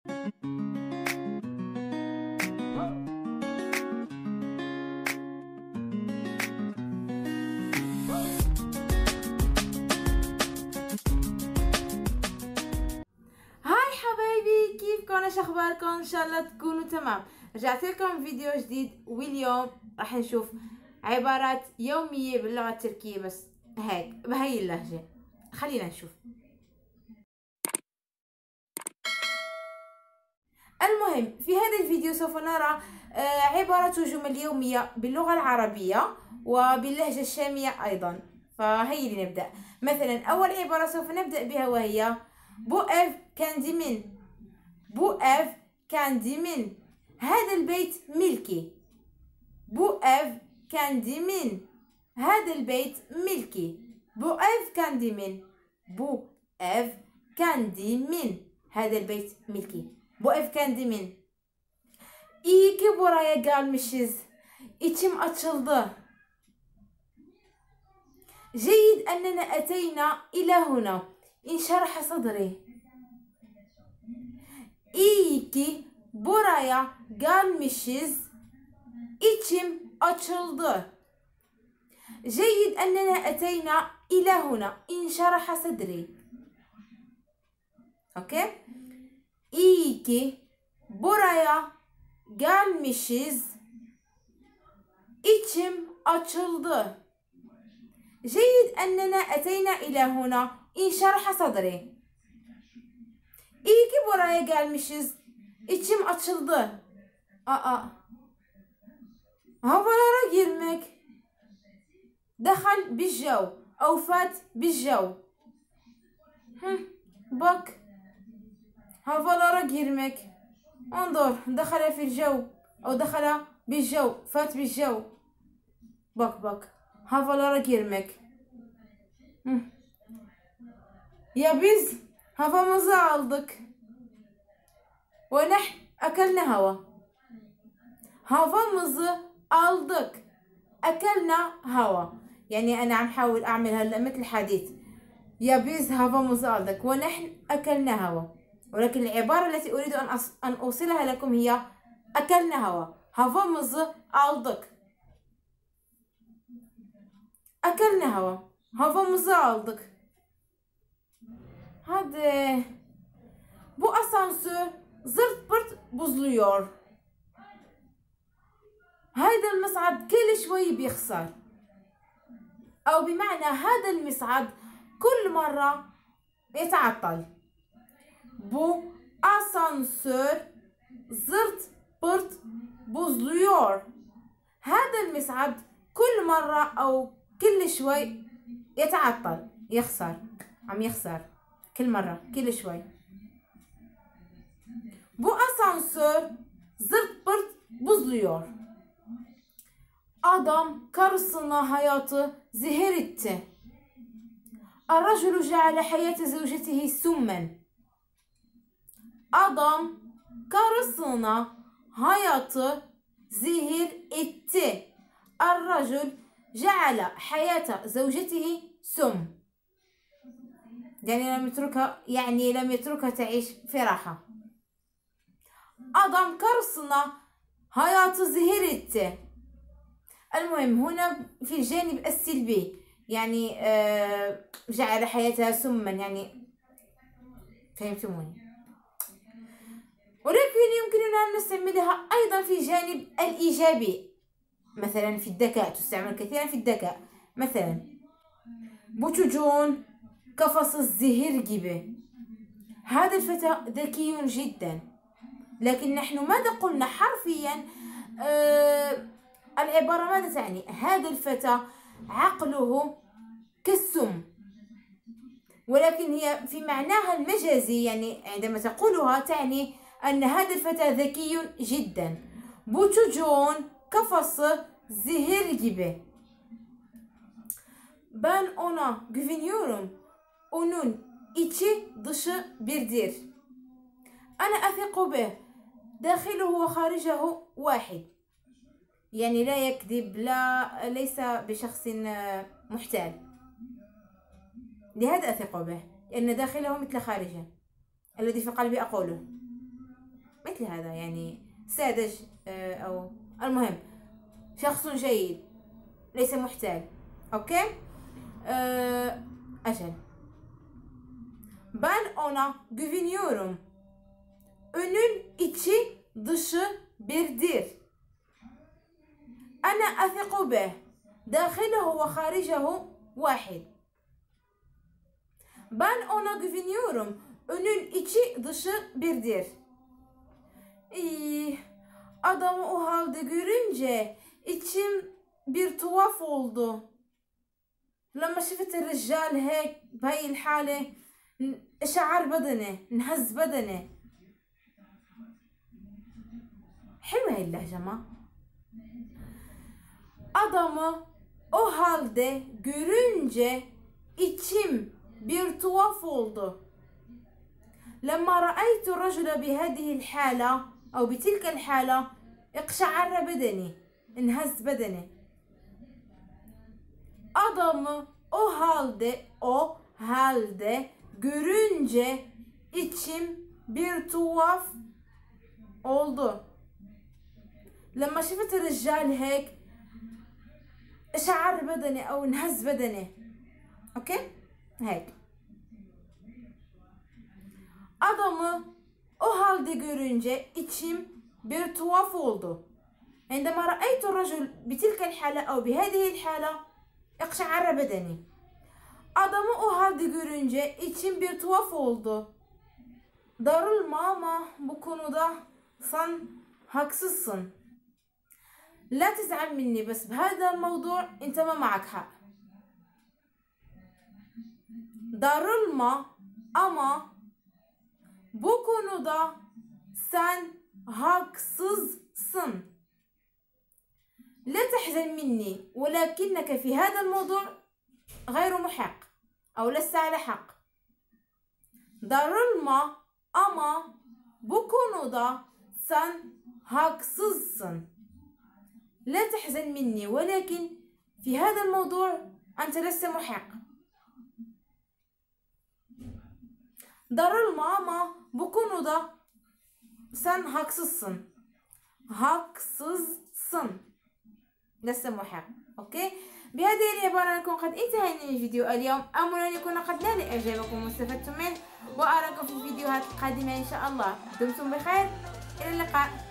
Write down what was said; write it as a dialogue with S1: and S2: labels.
S1: هاي حبايبي، كيفكم؟ ايش اخباركم؟ ان شاء الله تكونوا تمام. رجعت لكم فيديو جديد، واليوم راح نشوف عبارات يومية باللغة التركية، بس هيك بهي اللهجة. خلينا نشوف. المهم، في هذا الفيديو سوف نرى عبارات وجمل يومية باللغة العربية وباللهجة الشامية أيضا. فهي لنبدأ. مثلا أول عبارة سوف نبدأ بها وهي بو اف كانديمين. بو اف كانديمين، هذا البيت ملكي. بو اف كانديمين، هذا البيت ملكي. بو اف كانديمين، بو اف كانديمين، هذا البيت ملكي. Bu ev kendimin. İyi ki buraya gelmişiz. İçim açıldı. جيد أننا أتينا إلى هنا. انشرح صدري. İyi ki buraya gelmişiz. İçim açıldı. جيد أننا أتينا إلى هنا. انشرح صدري. أوكي؟ İyi ki buraya gelmişiz. İçim açıldı. جيد أننا أتينا إلى هنا. انشرح صدري. İyi ki buraya gelmişiz. İçim açıldı. Havalara girmek. دخل بالجو أو فات بالجو. Bak. havalara girmek. انظر، دخل في الجو أو دخل بالجو، فات بالجو. bak havalara girmek. Ya biz havamızı aldık. ونحن أكلنا هوا. havamızı aldık. أكلنا هوا. يعني أنا عم حاول أعمل هلا مثل حديث. يا biz havamızı aldık ونحن أكلنا هوا. ولكن العبارة التي أريد أن أوصلها لكم هي أكلنا هوا. havamızı aldık. أكلنا هوا. havamızı aldık. Hadi. Bu asansör zırt pırt buzluyor. هذا المصعد كل شوي بيخسر. أو بمعنى هذا المصعد كل مرة يتعطل. Bu asansör zırt pırt buzluyor. هذا المصعد كل مرة أو كل شوي يتعطل، يخسر، عم يخسر كل مرة كل شوي. Bu asansör zırt pırt buzluyor. Adam karısına hayatı zehir etti. الرجل جعل حياة زوجته سما. Adam karısına hayatı zehir etti. الرجل جعل حياة زوجته سم. يعني لم يتركها تعيش في راحة. Adam karısına hayatı zehir etti. المهم هنا في الجانب السلبي، يعني جعل حياتها سما، يعني فهمتموني. ولكن يمكننا أن نستعملها أيضا في الجانب الإيجابي، مثلا في الذكاء، تستعمل كثيرا في الذكاء. مثلا bu çocuğun kafası zehir gibi. هذا الفتى ذكي جدا. لكن نحن ماذا قلنا حرفيا؟ العبارة ماذا تعني؟ هذا الفتى عقله كالسم، ولكن هي في معناها المجازي، يعني عندما تقولها تعني أن هذا الفتى ذكي جدا. Bu çocuğun kafası zehir gibi. Ben ona güveniyorum. Onun içi dışı birdir. أنا أثق به. داخله وخارجه واحد. يعني لا يكذب، ليس بشخص محتال. لهذا أثق به، لأن داخله مثل خارجه. الذي في قلبي أقوله. مثل هذا يعني ساذج، أو المهم شخص جيد ليس محتال. أوكي. أجل. Ben ona güveniyorum. Önün içi dışı birdir. أنا أثق به. داخله وخارجه واحد. Ben ona güveniyorum. Önün içi dışı birdir. Adamı o halde görünce içim bir tuhaf oldu. لما شفت الرجال هيك بهي الحالة شعر بدني، انهز بدني. حلوة هاي اللهجة ما؟ Adamı o halde görünce içim bir tuhaf oldu. لما رأيت الرجل بهذه الحالة أو بتلك الحالة اقشعر بدني، انهز بدني. Adamı o halde görünce içim bir tuhaf oldu. لما شفت الرجال هيك شعر بدني أو انهز بدني. أوكي هيك. Adamı o halde görünce içim bir tuhaf oldu. عندما رأيت الرجل بتلك الحالة أو بهذه الحالة اقشعر بدني. Adamı o halde görünce içim bir tuhaf oldu. Darılma ama bu konuda sen haksızsın. لا تزعل مني بس بهذا الموضوع انت ما معك حق. Darılma ama bu konuda sen haksızsın. لا تحزن مني ولكنك في هذا الموضوع غير محق أو لست على حق. Darılma ama bu konuda sen haksızsın. لا تحزن مني ولكن في هذا الموضوع أنت لست محق. Darılma ama bu konuda sen haksızsın. haksızsın. لست محق. أوكي. بهذه العبارة نكون قد انتهينا من فيديو اليوم. أمل أن يكون قد نال إعجابكم واستفدتم منه، وأراكم في فيديوهات قادمة إن شاء الله. دمتم بخير، إلى اللقاء.